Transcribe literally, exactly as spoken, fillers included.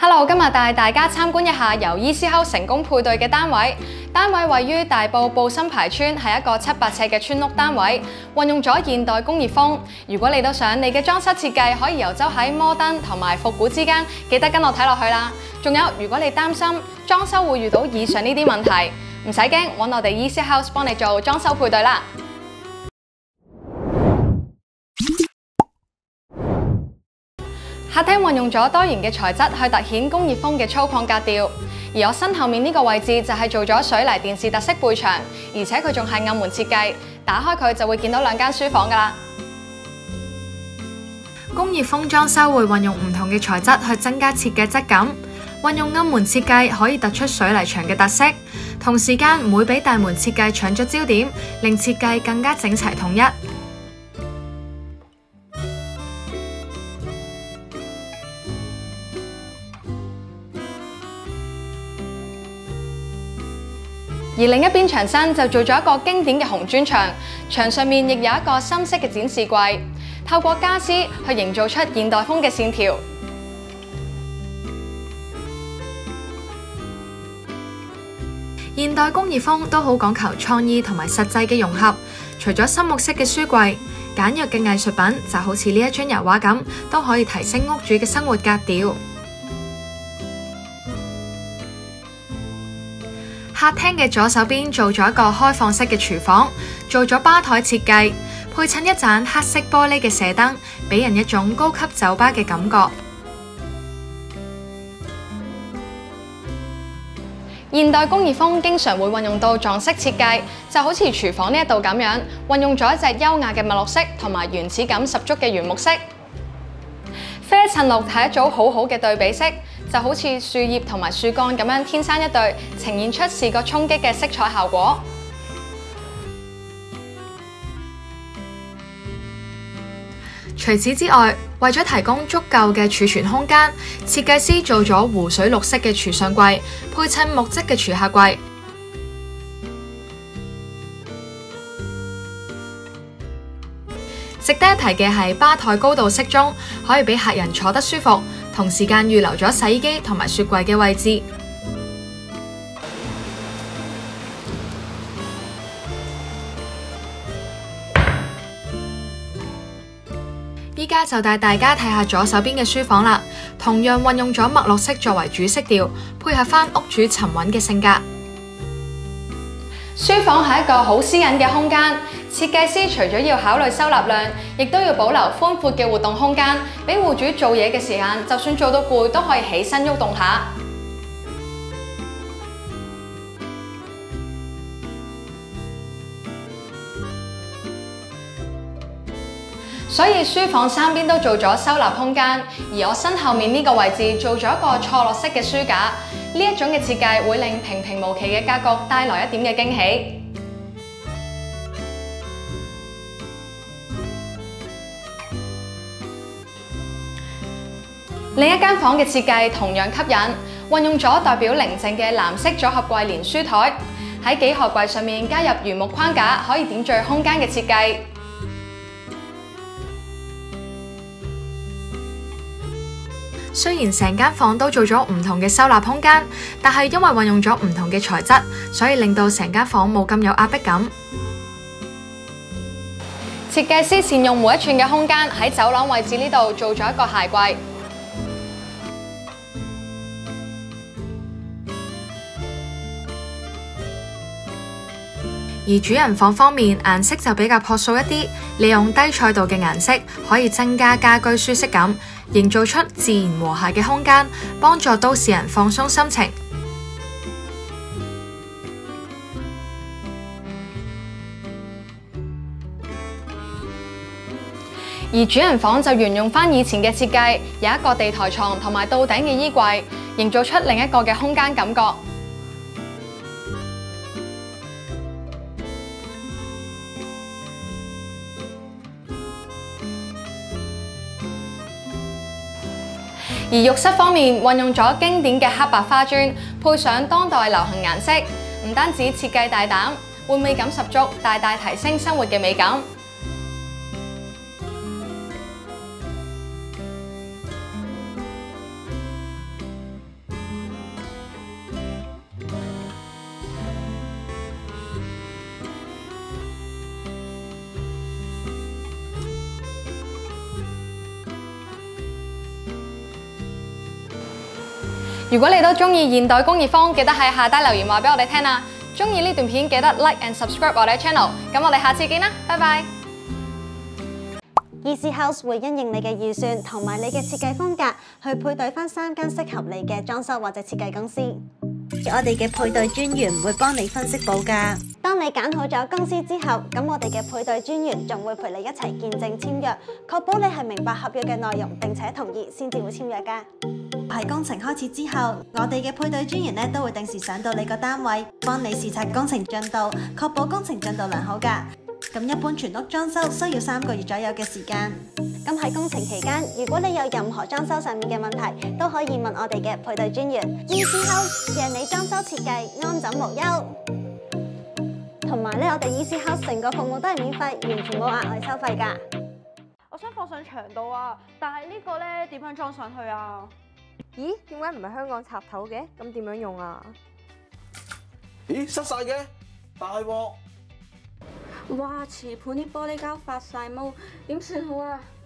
Hello， 今日帶大家參觀一下由 Easy House 成功配對嘅單位。單位位於大埔布心排村，係一個七百尺嘅村屋單位，運用咗現代工業風。如果你都想你嘅裝修設計可以遊走喺摩登同埋復古之間，記得跟我睇落去啦。仲有，如果你擔心裝修會遇到以上呢啲問題，唔使驚，揾我哋 Easy House 幫你做裝修配對啦。客廳運用咗多元嘅材質去突顯工業風嘅粗獷格調，而我身後面呢個位置就係做咗水泥電視特色背牆，而且佢仲係暗門設計，打開佢就會見到兩間書房㗎喇。工業風裝修會運用唔同嘅材質去增加設計質感，運用暗門設計可以突出水泥牆嘅特色，同時間唔會俾大門設計搶咗焦點，令設計更加整齊統一。而另一邊牆身就做咗一個經典嘅紅磚牆，牆上面亦有一個深色嘅展示櫃，透過家私去營造出現代風嘅線條。現代工業風都好講求創意同埋實際嘅融合，除咗深綠色嘅書櫃，簡約嘅藝術品就好似呢一張油畫咁，都可以提升屋主嘅生活格調。客廳嘅左手邊做咗一個開放式嘅廚房，做咗吧台設計，配襯一盞黑色玻璃嘅射燈，俾人一種高級酒吧嘅感覺。現代工業風經常會運用到撞色設計，就好似廚房呢一度咁樣，運用咗一隻優雅嘅墨綠色同埋原始感十足嘅原木色。啡襯綠係一組好好嘅對比色，就好似樹葉同埋樹幹咁樣天生一對，呈現出視覺衝擊嘅色彩效果。除此之外，為咗提供足夠嘅儲存空間，設計師做咗湖水綠色嘅儲上櫃，配襯木質嘅儲下櫃。值得一提嘅係吧台高度適中，可以俾客人坐得舒服，同時間預留咗洗衣機同埋雪櫃嘅位置。依家就帶大家睇下左手邊嘅書房啦，同樣運用咗墨綠色作為主色調，配合返屋主沉穩嘅性格。書房係一個好私隱嘅空間，設計師除咗要考慮收納量，亦都要保留寬闊嘅活動空間，俾戶主做嘢嘅時間，就算做到攰都可以起身喐動下。所以書房三邊都做咗收納空間，而我身後面呢個位置做咗一個錯落式嘅書架，呢一種嘅設計會令平平無奇嘅格局帶來一點嘅驚喜。另一間房嘅設計同樣吸引，運用咗代表寧靜嘅藍色組合櫃連書台，喺幾何櫃上面加入原木框架，可以點綴空間嘅設計。雖然成間房都做咗唔同嘅收納空間，但係因為運用咗唔同嘅材質，所以令到成間房冇咁有壓迫感。設計師善用每一寸嘅空間，喺走廊位置呢度做咗一個鞋櫃。而主人房方面，顏色就比較樸素一啲，利用低彩度嘅顏色可以增加家居舒適感，營造出自然和諧嘅空間，幫助都市人放鬆心情。而主人房就沿用返以前嘅設計，有一個地台床同埋到頂嘅衣櫃，營造出另一個嘅空間感覺。而浴室方面，運用咗經典嘅黑白花磚，配上當代流行顏色，唔單止設計大膽，換味感十足，大大提升生活嘅美感。 如果你都中意現代工業風，記得喺下低留言話俾我哋聽啊！中意呢段片記得 like and subscribe 我哋 channel。咁我哋下次見啦，拜拜。 Easy House 會因應你嘅預算同埋你嘅設計風格，去配對翻三間適合你嘅裝修或者設計公司。我哋嘅配對專員會幫你分析報價。當你揀好咗公司之後，咁我哋嘅配對專員仲會陪你一齊見證簽約，確保你係明白合約嘅內容並且同意先至會簽約㗎。喺工程開始之後，我哋嘅配對專員咧都會定時上到你個單位，幫你視察工程進度，確保工程進度良好㗎。咁一般全屋裝修需要三個月左右嘅時間。咁喺工程期間，如果你有任何裝修上面嘅問題，都可以問我哋嘅配對專員。Easy House 讓你裝修設計安枕無憂。同埋咧，我哋 Easy House 成個服務都係免費，完全冇額外收費㗎。 我想放上牆度啊，但係呢個咧點樣裝上去啊？ 咦？點解唔係香港插頭嘅？咁點樣用啊？ 咦，塞晒嘅，大鑊！ 哇！瓷盤啲玻璃膠發晒毛，點算好啊？